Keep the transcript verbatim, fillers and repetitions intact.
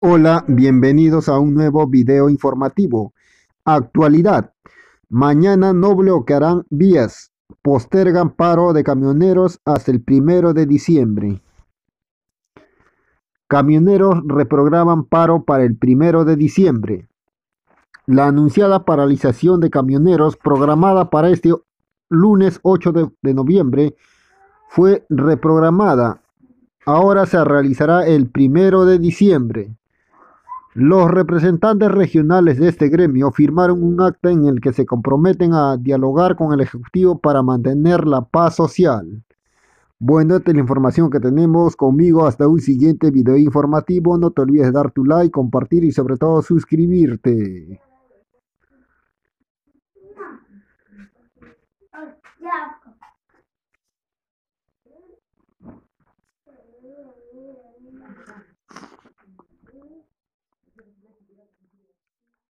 Hola, bienvenidos a un nuevo video informativo. Actualidad. Mañana no bloquearán vías. Postergan paro de camioneros hasta el primero de diciembre. Camioneros reprograman paro para el primero de diciembre. La anunciada paralización de camioneros programada para este lunes ocho de, de noviembre fue reprogramada. Ahora se realizará el primero de diciembre. Los representantes regionales de este gremio firmaron un acta en el que se comprometen a dialogar con el Ejecutivo para mantener la paz social. Bueno, esta es la información que tenemos conmigo. Hasta un siguiente video informativo. No te olvides de dar tu like, compartir y sobre todo suscribirte.